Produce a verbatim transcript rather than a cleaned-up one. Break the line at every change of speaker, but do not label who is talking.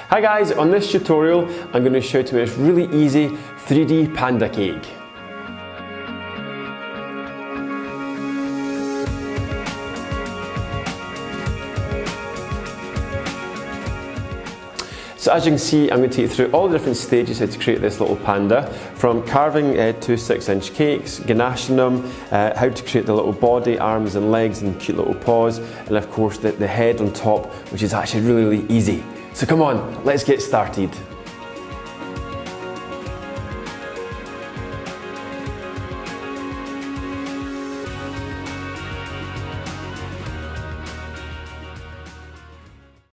Hi guys, on this tutorial I'm going to show you to make this really easy three D panda cake. So as you can see, I'm going to take you through all the different stages how to create this little panda, from carving uh, two six inch cakes, ganaching them, uh, how to create the little body, arms and legs and cute little paws, and of course the, the head on top, which is actually really, really easy. So come on, let's get started.